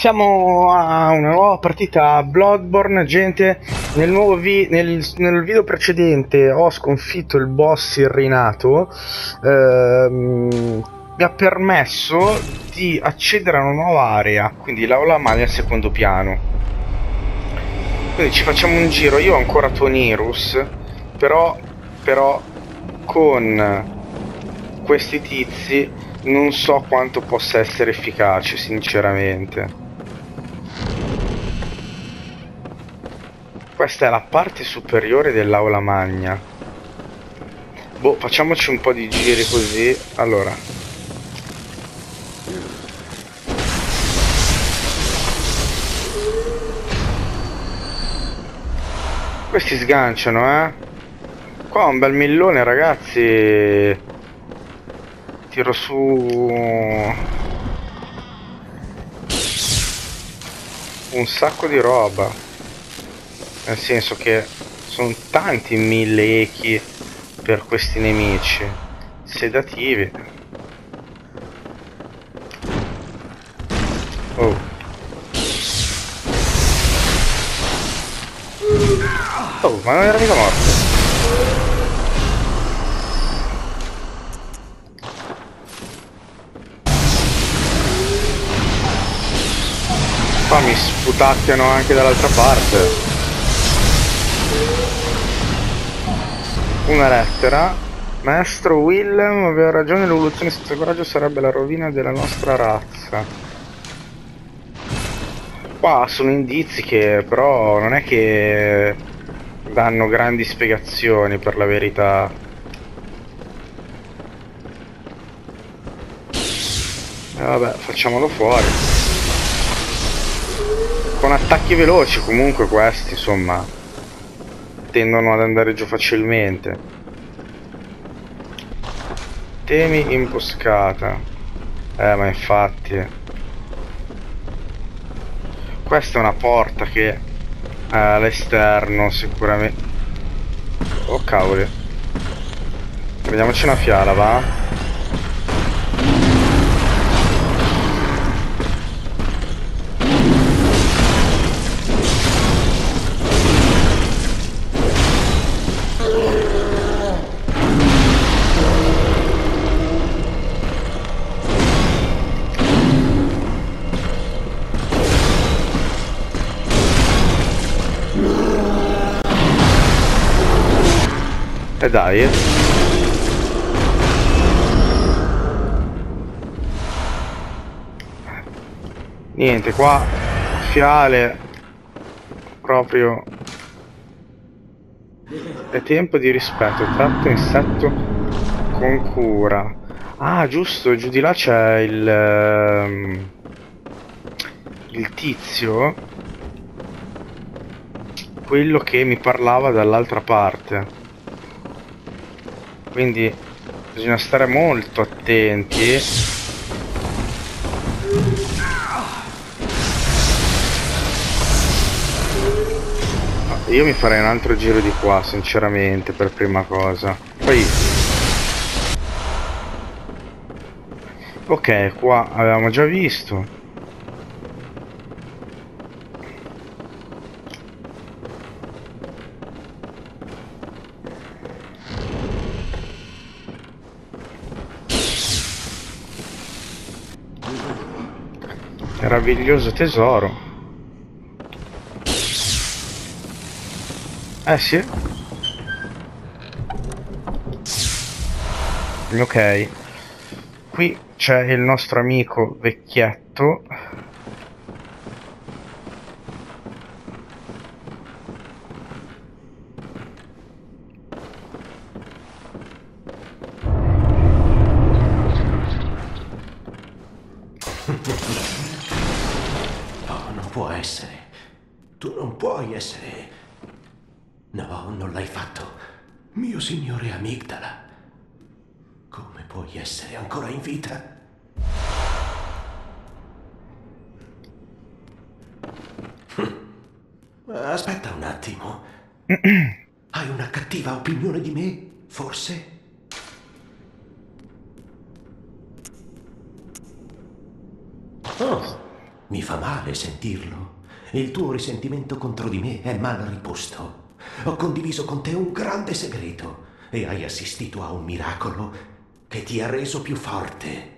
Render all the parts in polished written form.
Siamo a una nuova partita a Bloodborne, gente. Nel video precedente ho sconfitto il boss irrinato. Mi ha permesso di accedere a una nuova area, quindi l'aula magna al secondo piano. Quindi ci facciamo un giro. Io ho ancora Tonirus, però con questi tizi non so quanto possa essere efficace, sinceramente. Questa è la parte superiore dell'aula magna. Boh, facciamoci un po' di giri così. Allora, questi sganciano, eh. Qua un bel millone, ragazzi. Tiro su un sacco di roba, nel senso che sono tanti 1000 echi per questi nemici sedativi. Oh, ma non era mica morto. Qua mi sputacchiano anche dall'altra parte. Una lettera. Maestro Willem aveva ragione, l'evoluzione senza coraggio sarebbe la rovina della nostra razza. Qua sono indizi che però non è che danno grandi spiegazioni, per la verità. Vabbè, facciamolo fuori. Con attacchi veloci comunque questi, insomma, tendono ad andare giù facilmente. Temi imboscata. Ma infatti. Questa è una porta che all'esterno sicuramente. Oh cavoli. Prendiamoci una fiala, va? E dai. Niente, qua fiale proprio. È tempo di rispetto. Tratto insetto con cura. Ah, giusto, giù di là c'è il tizio, quello che mi parlava dall'altra parte. Quindi bisogna stare molto attenti. Io mi farei un altro giro di qua, sinceramente, per prima cosa. Poi ok, qua avevamo già visto. Meraviglioso tesoro. Sì. Ok. Qui c'è il nostro amico vecchietto. No, non può essere. Tu non puoi essere. No, non l'hai fatto. Mio signore Amigdala. Come puoi essere ancora in vita? Aspetta un attimo. Hai una cattiva opinione di me, forse? Oh, Mi fa male sentirlo. Il tuo risentimento contro di me è mal riposto. Ho condiviso con te un grande segreto e hai assistito a un miracolo che ti ha reso più forte.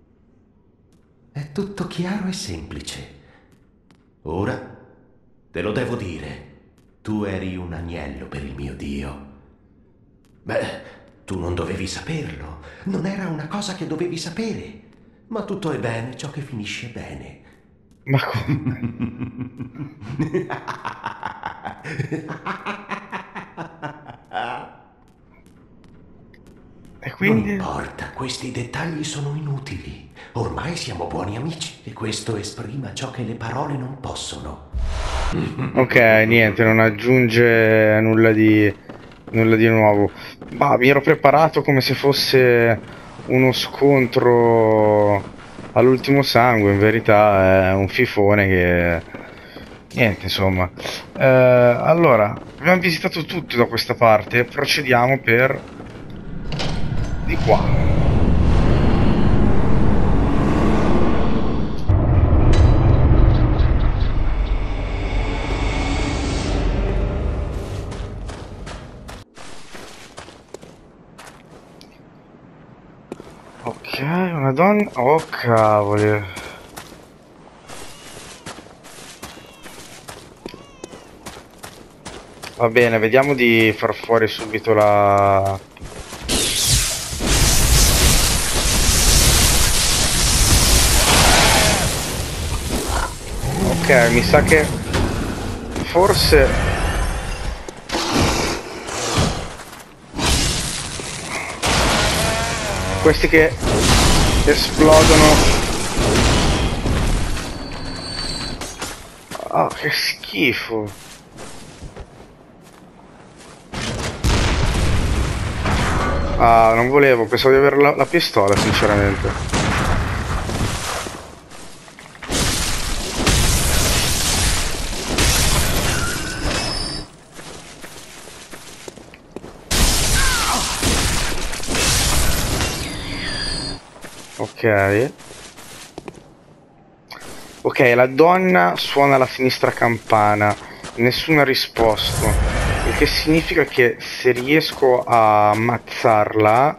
È tutto chiaro e semplice. Ora te lo devo dire. Tu eri un agnello per il mio Dio. Beh, tu non dovevi saperlo. Non era una cosa che dovevi sapere. Ma tutto è bene ciò che finisce bene. Ma come? E Non quindi? importa, questi dettagli sono inutili. Ormai siamo buoni amici e questo esprima ciò che le parole non possono. Ok, niente, non aggiunge nulla di nuovo. Ma mi ero preparato come se fosse uno scontro all'ultimo sangue, in verità è un fifone che... Niente, insomma. Allora, abbiamo visitato tutto da questa parte, procediamo per... di qua. Ok, una donna... Oh, cavoli. Va bene, vediamo di far fuori subito la... Ok, mi sa che... forse... questi che esplodono. Ah, che schifo. Ah, non volevo, pensavo di avere la pistola, sinceramente. Ok. Ok, la donna suona la sinistra campana. Nessuno ha risposto. Il che significa che se riesco a ammazzarla,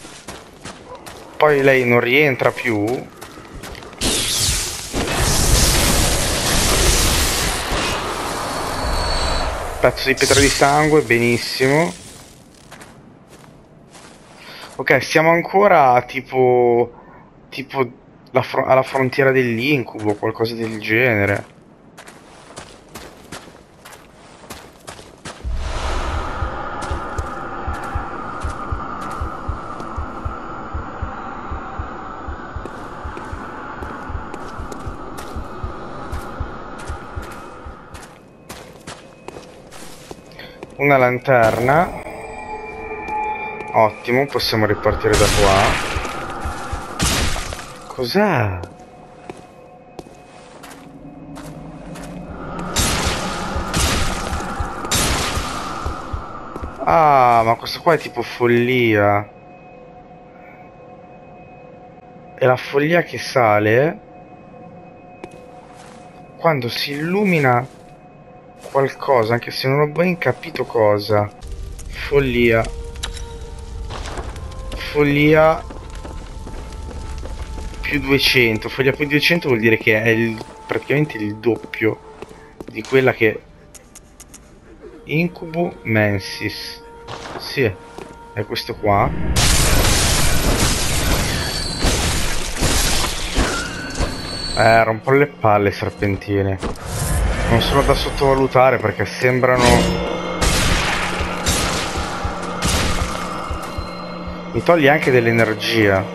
poi lei non rientra più. Pezzo di pietra di sangue, benissimo. Ok, siamo ancora tipo alla frontiera dell'incubo, qualcosa del genere. Una lanterna. Ottimo, possiamo ripartire da qua. Cos'è? Ah, ma questo qua è tipo follia. È la follia che sale quando si illumina qualcosa, anche se non ho ben capito cosa. Follia. Follia più 200. Follia più 200 vuol dire che è praticamente il doppio di quella che... Incubo Mensis. Sì, è questo qua. Rompo le palle, serpentini. Non sono da sottovalutare perché sembrano... Mi toglie anche dell'energia.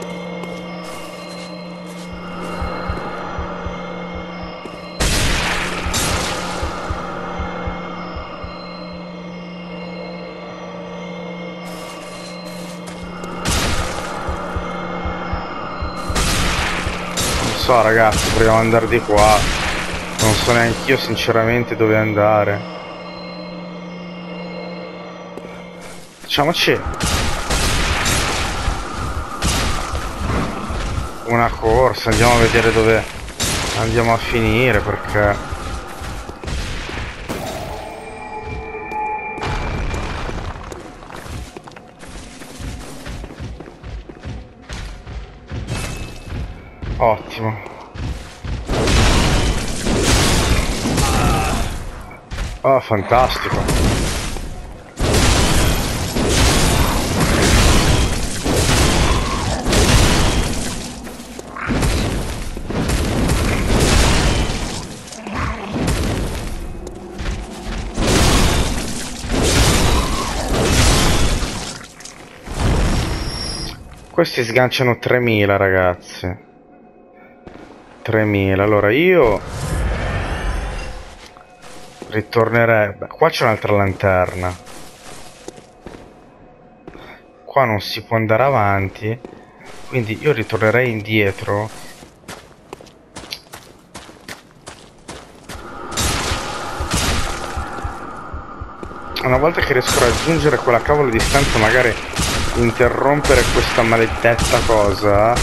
So ragazzi, proviamo ad andare di qua. Non so neanche io sinceramente dove andare. Facciamoci una corsa, andiamo a vedere dov'è. Andiamo a finire perché... Ottimo. Oh, fantastico. Questi sganciano 3000, ragazzi. 3000. Allora io ritornerei... Beh, qua c'è un'altra lanterna. Qua non si può andare avanti. Quindi io ritornerei indietro. Una volta che riesco a raggiungere quella cavolo di stanza, magari interrompere questa maledetta cosa.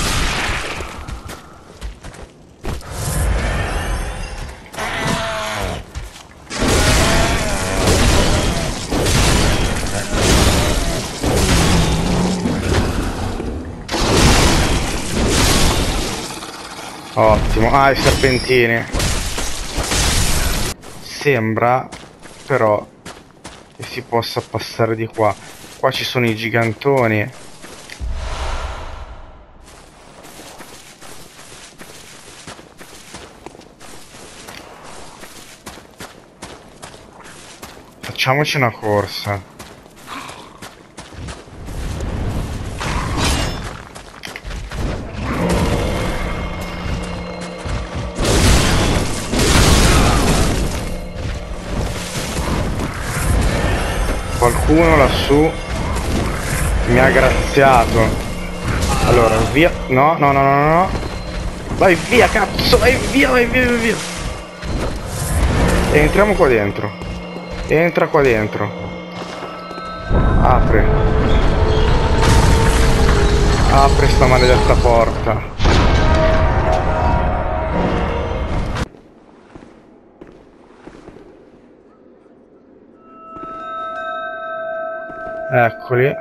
Ottimo. Ah, i serpentini. Sembra però che si possa passare di qua. Qua ci sono i gigantoni. Facciamoci una corsa. Qualcuno lassù mi ha graziato. Allora, via. No, no, no, no, no. Vai via, cazzo, vai via, vai via, vai via. E entriamo qua dentro. Entra qua dentro. Apri. Apri sta maledetta porta. Eccoli.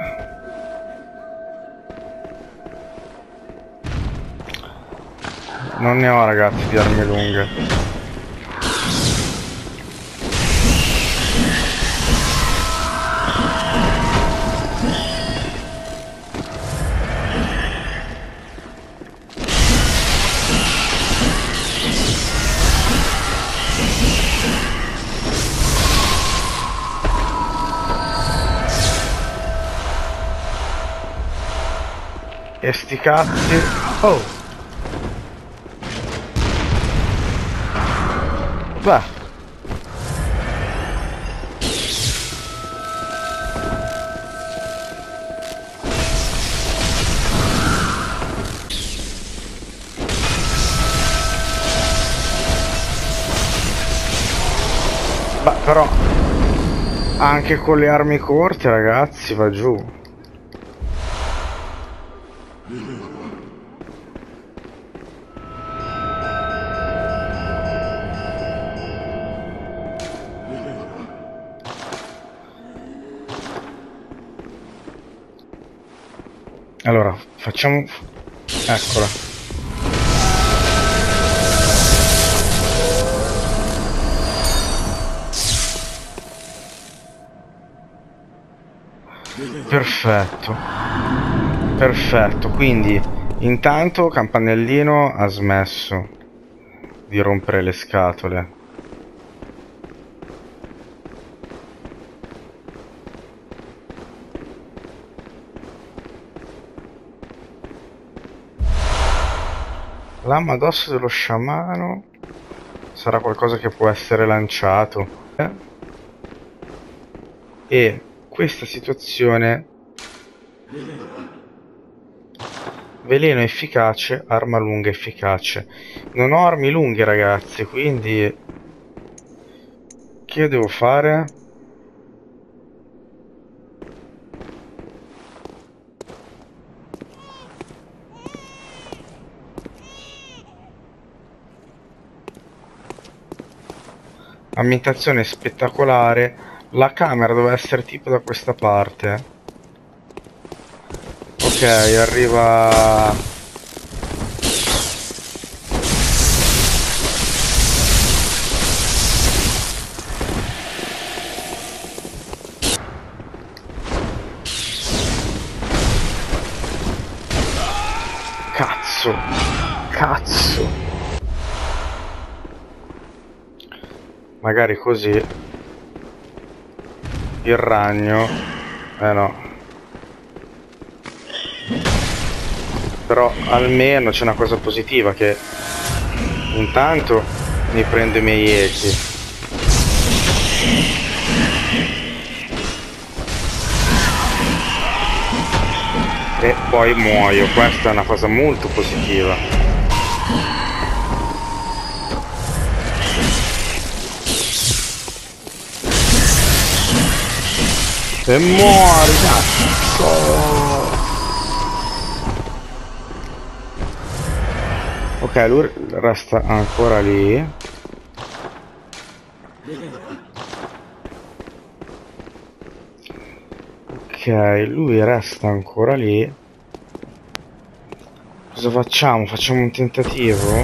Non ne ho, ragazzi, di armi lunghe. E sti cazzi. Oh! Beh. Beh, però anche con le armi corte, ragazzi, va giù. Allora, facciamo... Eccola. Perfetto. Perfetto, quindi intanto Campanellino ha smesso di rompere le scatole. Lama d'osso dello sciamano. Sarà qualcosa che può essere lanciato. E questa situazione... Veleno efficace, arma lunga efficace. Non ho armi lunghe, ragazzi, quindi... Che devo fare? ambientazione spettacolare. La camera doveva essere tipo da questa parte. Ok, arriva... Cazzo. Cazzo. Magari così il ragno. No. Però almeno c'è una cosa positiva, che intanto mi prendo i miei echi. E poi muoio. Questa è una cosa molto positiva. E muori, cazzo! Ok, lui resta ancora lì. Ok, lui resta ancora lì. Cosa facciamo? Facciamo un tentativo?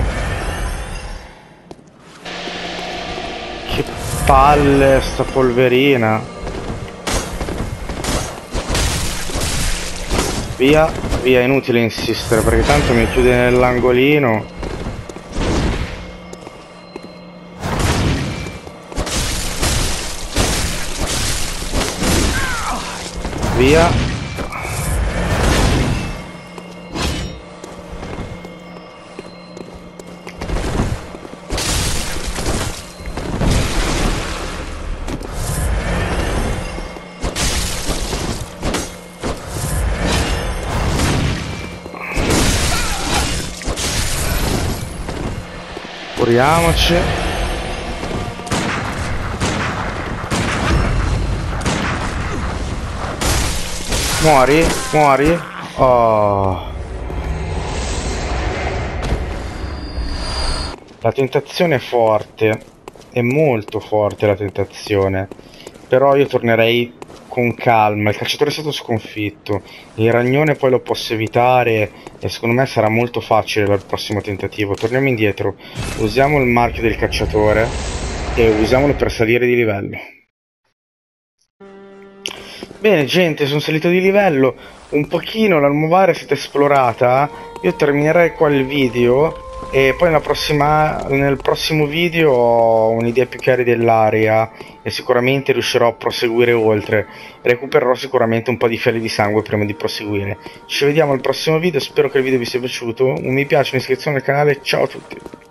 Che palle sta polverina. Via, via, è inutile insistere perché tanto mi chiude nell'angolino. Via. Curiamoci. Muori, muori. Oh. La tentazione è forte, è molto forte la tentazione, però io tornerei con calma. Il cacciatore è stato sconfitto, il ragnone poi lo posso evitare e secondo me sarà molto facile dal prossimo tentativo. Torniamo indietro, usiamo il marchio del cacciatore e usiamolo per salire di livello. Bene gente, sono salito di livello, un pochino la nuova area è stata esplorata. Io terminerei qua il video e poi nel prossimo video ho un'idea più chiara dell'area e sicuramente riuscirò a proseguire oltre. Recupererò sicuramente un po' di fiale di sangue prima di proseguire. Ci vediamo al prossimo video, spero che il video vi sia piaciuto. Un mi piace, un'iscrizione al canale, ciao a tutti.